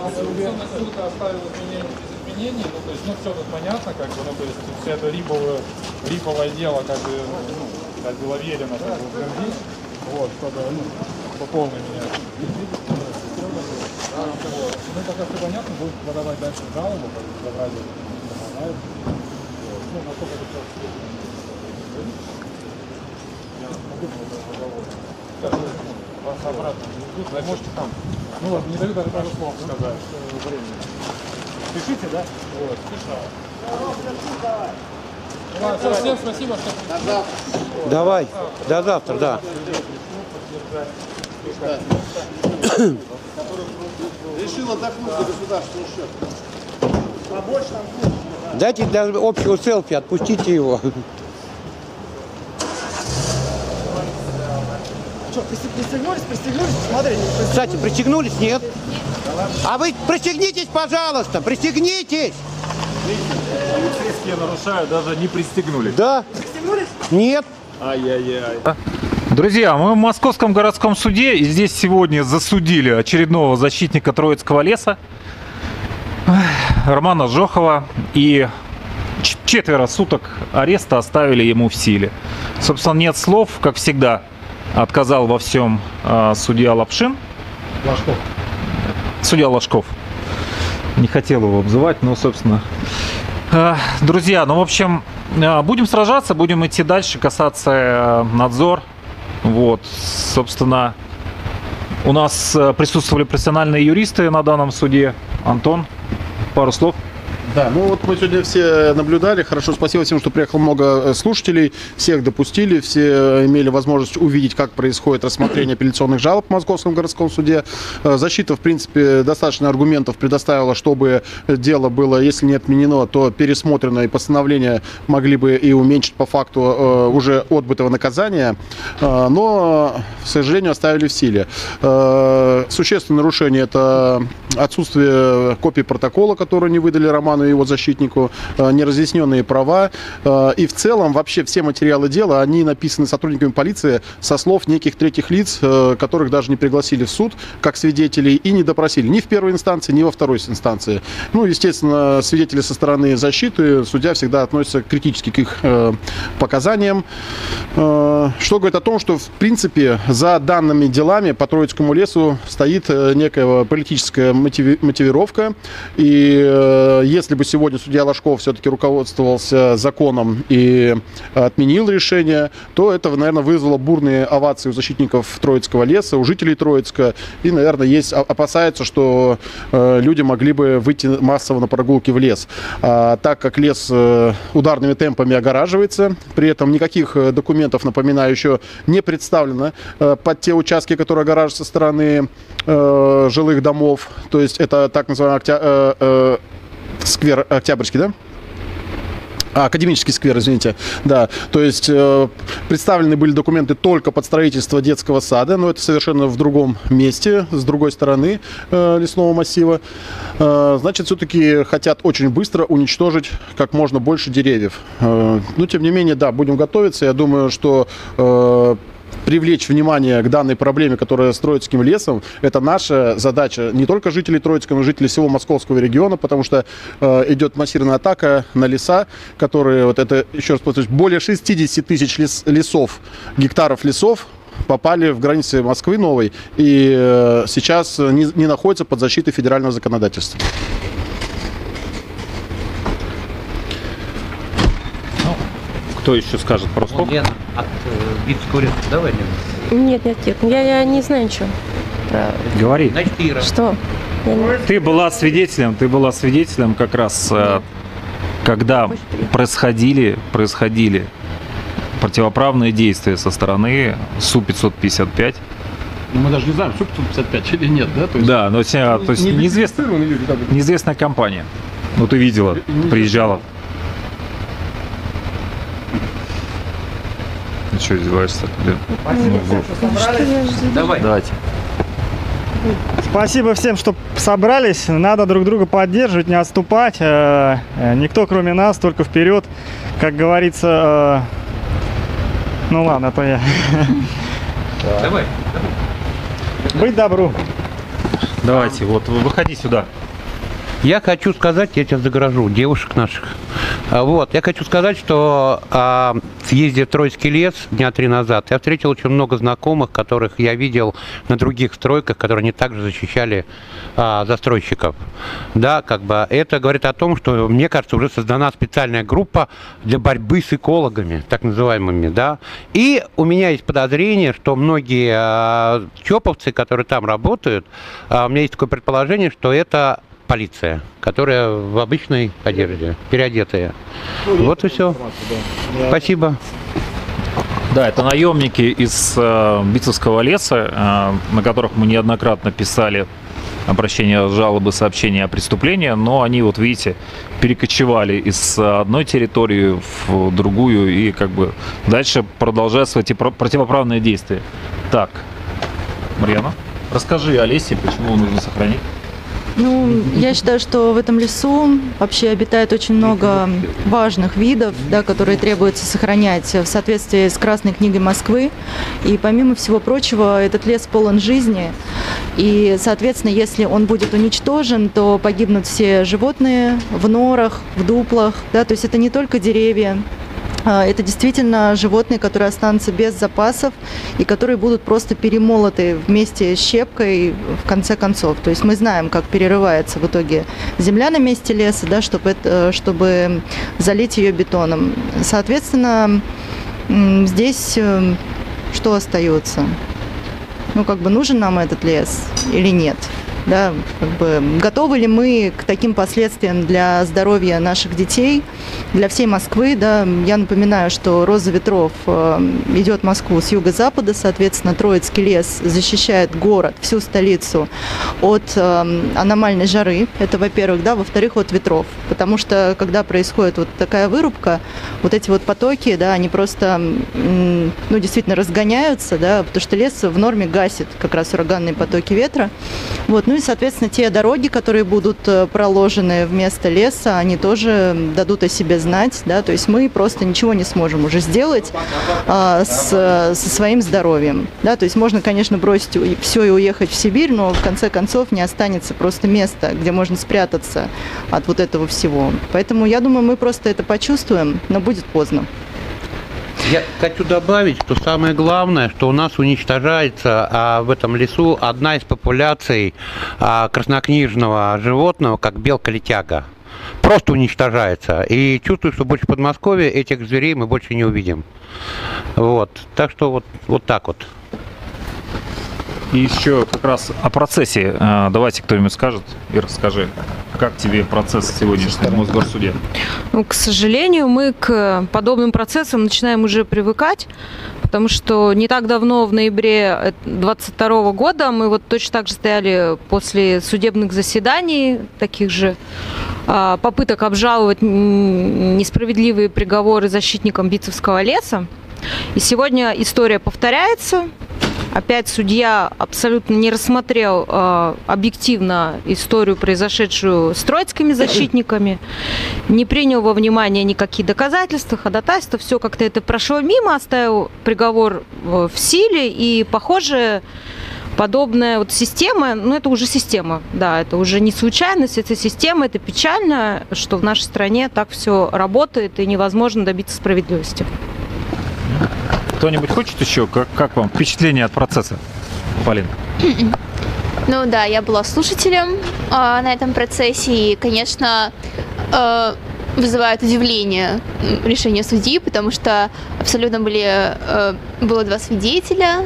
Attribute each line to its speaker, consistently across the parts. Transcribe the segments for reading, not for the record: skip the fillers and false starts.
Speaker 1: Конституционный суд оставил изменения без изменений, ну, то есть, ну, все тут понятно, как бы, ну, то есть, все это липовое дело, как бы, ну, как было верено, как бы, утвердить, вот, чтобы, ну, по полной меня. Ну, пока все понятно, будет подавать дальше жалобу, как бы, забрать, ну, насколько это все. Я могу сейчас вас обратно не ведут, вы можете там. Ну вот, не дают даже пару слов сказать. Пишите, да? Вот, пишу. Всем спасибо, что пришли.
Speaker 2: Давай, до завтра, да.
Speaker 3: Решил отдохнуть за государственный счет.
Speaker 2: Дайте для общего селфи, отпустите его.
Speaker 4: Что, пристегнулись? Смотри.
Speaker 2: Кстати, пристегнулись? Нет. А вы пристегнитесь, пожалуйста, пристегнитесь.
Speaker 5: Полицейские нарушают, даже не пристегнули.
Speaker 2: Да.
Speaker 4: Пристегнулись?
Speaker 2: Нет.
Speaker 5: Ай-яй-яй.
Speaker 1: Друзья, мы в Московском городском суде, и здесь сегодня засудили очередного защитника Троицкого леса, Романа Жохова, и 4 суток ареста оставили ему в силе. Собственно, нет слов, как всегда, отказал во всем судья Лапшин.
Speaker 2: Ложков.
Speaker 1: Судья Ложков. Не хотел его обзывать, но, собственно... Друзья, ну, в общем, будем сражаться, будем идти дальше, касаться надзор. Вот, собственно, у нас присутствовали профессиональные юристы на данном суде. Антон, пару слов.
Speaker 3: Да, ну вот мы сегодня все наблюдали. Хорошо, спасибо всем, что приехало много слушателей. Всех допустили, все имели возможность увидеть, как происходит рассмотрение апелляционных жалоб в Московском городском суде. Защита, в принципе, достаточно аргументов предоставила, чтобы дело было, если не отменено, то пересмотрено, и постановления могли бы и уменьшить по факту уже отбытого наказания. Но, к сожалению, оставили в силе. Существенное нарушение – это отсутствие копии протокола, который не выдали Роману и его защитнику, неразъясненные права. И в целом вообще все материалы дела, они написаны сотрудниками полиции со слов неких третьих лиц, которых даже не пригласили в суд как свидетелей и не допросили ни в первой инстанции, ни во второй инстанции. Ну, естественно, свидетели со стороны защиты, судья всегда относится критически к их показаниям. Что говорит о том, что в принципе за данными делами по Троицкому лесу стоит некая политическая мотивировка. И если бы сегодня судья Ложков все-таки руководствовался законом и отменил решение, то это, наверное, вызвало бурные овации у защитников Троицкого леса, у жителей Троицка. И, наверное, опасаются, что люди могли бы выйти массово на прогулки в лес. Так как лес ударными темпами огораживается, при этом никаких документов, напоминаю, еще не представлено под те участки, которые огораживаются со стороны жилых домов. То есть это так называемый сквер Октябрьский, да? Академический сквер, извините. Да, то есть представлены были документы только под строительство детского сада, но это совершенно в другом месте, с другой стороны лесного массива. Значит, все-таки хотят очень быстро уничтожить как можно больше деревьев. Но, тем не менее, да, будем готовиться. Я думаю, что привлечь внимание к данной проблеме, которая с Троицким лесом, это наша задача не только жителей Троицка, но и жителей всего московского региона, потому что идет массированная атака на леса, которые, вот это, еще раз повторюсь, более 60 тысяч гектаров лесов попали в границы Москвы новой и сейчас не находятся под защитой федерального законодательства.
Speaker 1: Кто еще скажет пару слов?
Speaker 6: Лена, от Битского. Давай, Лена.
Speaker 7: Нет, я не знаю ничего про...
Speaker 1: Говори.
Speaker 6: Значит, Ира.
Speaker 7: Что?
Speaker 1: Ты была свидетелем как раз, когда происходили противоправные действия со стороны Су-555.
Speaker 3: Мы даже не знаем, Су-555 или нет, да? То есть,
Speaker 1: да, но то есть неизвестная компания. Ну, ты видела, приезжала. Ты что, издеваешься?
Speaker 6: Давай.
Speaker 1: Давайте.
Speaker 4: Спасибо всем, что собрались. Надо друг друга поддерживать, не отступать. Никто, кроме нас, только вперед. Как говорится, ну ладно, то я.
Speaker 6: Давай.
Speaker 4: Быть добру.
Speaker 1: Давайте, вот выходи сюда.
Speaker 6: Я хочу сказать, я тебя загоражу, девушек наших. Вот, я хочу сказать, что в съезде в Троицкий лес дня 3 назад я встретил очень много знакомых, которых я видел на других стройках, которые не также защищали застройщиков. Да, как бы это говорит о том, что, мне кажется, уже создана специальная группа для борьбы с экологами, так называемыми, да. И у меня есть подозрение, что многие чоповцы, которые там работают, у меня есть такое предположение, что это полиция, которая в обычной одежде, переодетая. Вот и все. Спасибо.
Speaker 1: Да, это наемники из Битцевского леса, на которых мы неоднократно писали обращения, жалобы, сообщения о преступлении, но они, вот видите, перекочевали из одной территории в другую и как бы дальше продолжают свои противоправные действия. Так, Марьяна, расскажи Олесе, почему нужно сохранить.
Speaker 8: Ну, я считаю, что в этом лесу вообще обитает очень много важных видов, да, которые требуется сохранять в соответствии с Красной книгой Москвы. И помимо всего прочего, этот лес полон жизни. И, соответственно, если он будет уничтожен, то погибнут все животные в норах, в дуплах. Да, то есть это не только деревья. Это действительно животные, которые останутся без запасов и которые будут просто перемолоты вместе с щепкой в конце концов. То есть мы знаем, как перерывается в итоге земля на месте леса, да, чтобы залить ее бетоном. Соответственно, здесь что остается? Ну, как бы нужен нам этот лес или нет? Да, как бы, готовы ли мы к таким последствиям для здоровья наших детей, для всей Москвы? Да? Я напоминаю, что «Роза ветров» идет в Москву с юго-запада, соответственно, Троицкий лес защищает город, всю столицу от аномальной жары. Это, во-первых, да, во-вторых, от ветров. Потому что, когда происходит вот такая вырубка, вот эти вот потоки, да, они просто, ну, действительно разгоняются, да, потому что лес в норме гасит как раз ураганные потоки ветра. Вот. Ну и, соответственно, те дороги, которые будут проложены вместо леса, они тоже дадут о себе знать, да, то есть мы просто ничего не сможем уже сделать со своим здоровьем, да, то есть можно, конечно, бросить все и уехать в Сибирь, но в конце концов не останется просто места, где можно спрятаться от вот этого всего. Поэтому я думаю, мы просто это почувствуем, но будет поздно.
Speaker 6: Я хочу добавить, что самое главное, что у нас уничтожается в этом лесу одна из популяций краснокнижного животного, как белка-летяга. Просто уничтожается. И чувствую, что больше в Подмосковье этих зверей мы больше не увидим. Вот. Так что вот так вот.
Speaker 1: И еще как раз о процессе. Давайте кто-нибудь скажет и расскажи, как тебе процесс сегодняшний в Мосгорсуде?
Speaker 7: Ну, к сожалению, мы к подобным процессам начинаем уже привыкать, потому что не так давно, в ноябре 2022 года, мы вот точно так же стояли после судебных заседаний, таких же попыток обжаловать несправедливые приговоры защитникам Битцевского леса. И сегодня история повторяется. Опять судья абсолютно не рассмотрел объективно историю, произошедшую с троицкими защитниками, не принял во внимание никакие доказательства, ходатайства, все как-то это прошло мимо, оставил приговор в силе, и, похоже, подобная вот система, ну это уже система, да, это уже не случайность, это система, это печально, что в нашей стране так все работает и невозможно добиться справедливости.
Speaker 1: Кто-нибудь хочет еще? Как вам впечатление от процесса, Полина?
Speaker 9: Ну да, я была слушателем на этом процессе, и, конечно, вызывает удивление решение судьи, потому что абсолютно было 2 свидетеля,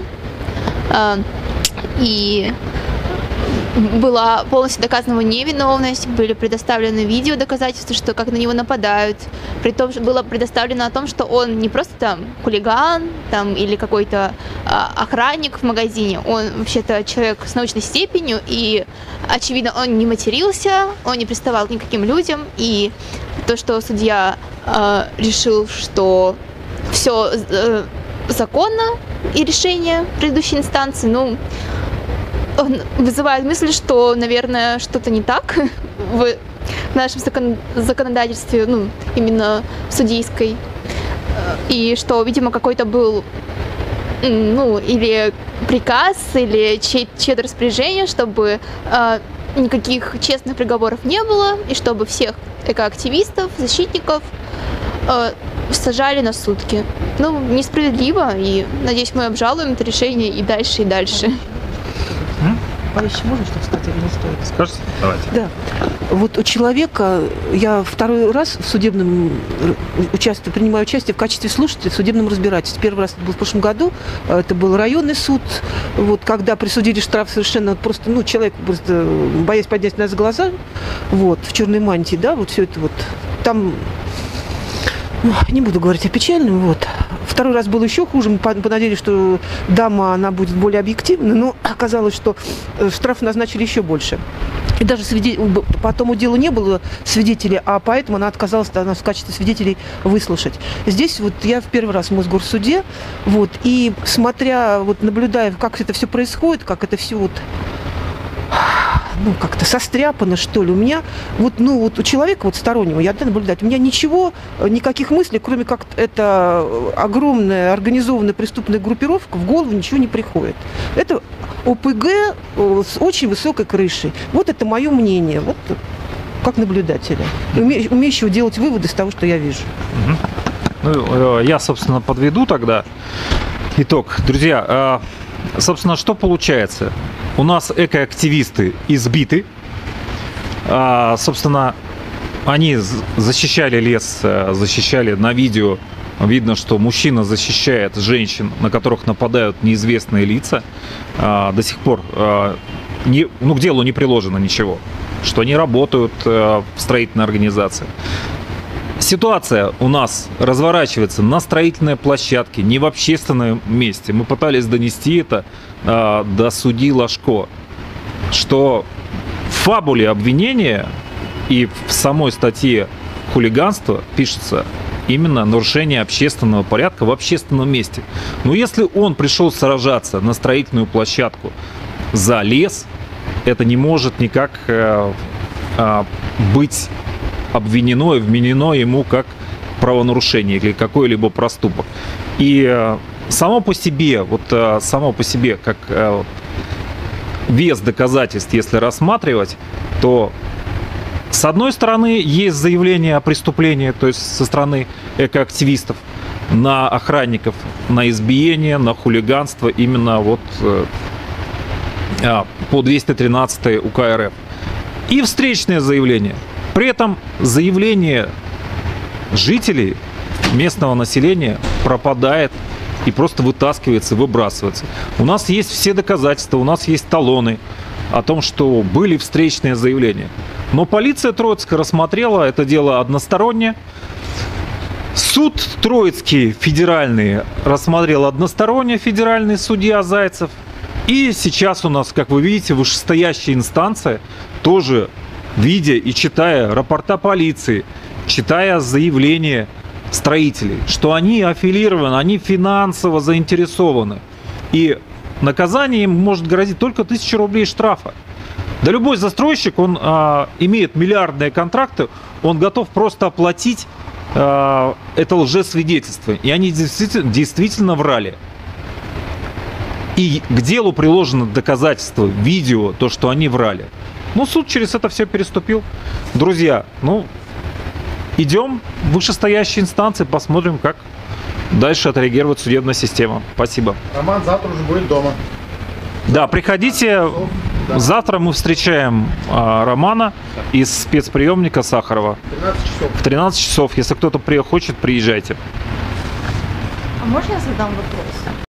Speaker 9: и была полностью доказана его невиновность, были предоставлены видео доказательства, что как на него нападают. Притом было предоставлено о том, что он не просто там хулиган там, или какой-то охранник в магазине, он вообще-то человек с научной степенью, и, очевидно, он не матерился, он не приставал к никаким людям, и то, что судья решил, что все законно, и решение предыдущей инстанции, ну, вызывает мысль, что, наверное, что-то не так в нашем законодательстве, ну, именно судейской, и что, видимо, какой-то был, ну, или приказ, или чье-то распоряжение, чтобы никаких честных приговоров не было, и чтобы всех экоактивистов, защитников сажали на сутки. Ну, несправедливо, и, надеюсь, мы обжалуем это решение и дальше, и дальше.
Speaker 10: Еще можно что-то сказать или не стоит?
Speaker 1: Скажите? Давайте.
Speaker 10: Да. Вот у человека, я второй раз в судебном принимаю участие в качестве слушателя в судебном разбирательстве. Первый раз это был в прошлом году, это был районный суд, вот, когда присудили штраф совершенно вот, просто, ну, человек просто, боясь поднять нас глаза, вот, в черной мантии, да, вот все это вот, там, ну, не буду говорить о печальном, вот. Второй раз было еще хуже, мы понадеялись, что дама, она будет более объективна, но оказалось, что штраф назначили еще больше. И даже по тому делу не было свидетелей, а поэтому она отказалась нас в качестве свидетелей выслушать. Здесь вот я в первый раз в Мосгорсуде, вот, и смотря, вот наблюдая, как это все происходит, как это все вот, ну, как-то состряпано, что ли, у меня, вот, ну, вот у человека вот стороннего, я наблюдать, у меня ничего, никаких мыслей, кроме как это огромная организованная преступная группировка, в голову ничего не приходит. Это ОПГ с очень высокой крышей. Вот это мое мнение, вот как наблюдателя, умеющего делать выводы из того, что я вижу.
Speaker 1: Ну, я, собственно, подведу тогда итог. Друзья, собственно, что получается? У нас экоактивисты избиты. Собственно, они защищали лес, защищали на видео. Видно, что мужчина защищает женщин, на которых нападают неизвестные лица. До сих пор к делу не приложено ничего, что они работают в строительной организации. Ситуация у нас разворачивается на строительной площадке, не в общественном месте. Мы пытались донести это до судьи Ложко, что в фабуле обвинения и в самой статье хулиганства пишется именно нарушение общественного порядка в общественном месте. Но если он пришел сражаться на строительную площадку за лес, это не может никак быть обвинено и вменено ему как правонарушение или какой-либо проступок. И само по себе, как вес доказательств, если рассматривать, то с одной стороны есть заявление о преступлении, то есть со стороны экоактивистов на охранников, на избиение, на хулиганство именно вот по 213 УК РФ. И встречное заявление. При этом заявление жителей, местного населения пропадает и просто вытаскивается, выбрасывается. У нас есть все доказательства, у нас есть талоны о том, что были встречные заявления. Но полиция Троицкая рассмотрела это дело односторонне. Суд Троицкий федеральный рассмотрел односторонне, федеральный судья Зайцев. И сейчас у нас, как вы видите, вышестоящая инстанция, тоже видя и читая рапорта полиции, читая заявления строителей, что они аффилированы, они финансово заинтересованы. И наказание им может грозить только 1000 рублей штрафа. Да любой застройщик, он имеет миллиардные контракты, он готов просто оплатить это лжесвидетельство. И они действительно врали. И к делу приложено доказательство, видео, то, что они врали. Ну, суд через это все переступил. Друзья, ну, идем в вышестоящие инстанции, посмотрим, как дальше отреагирует судебная система. Спасибо.
Speaker 3: Роман завтра уже будет дома.
Speaker 1: Да, приходите. Завтра мы встречаем Романа из спецприемника Сахарова.
Speaker 3: 13 часов.
Speaker 1: В 13 часов. Если кто-то хочет, приезжайте.
Speaker 8: А можно я задам вопрос?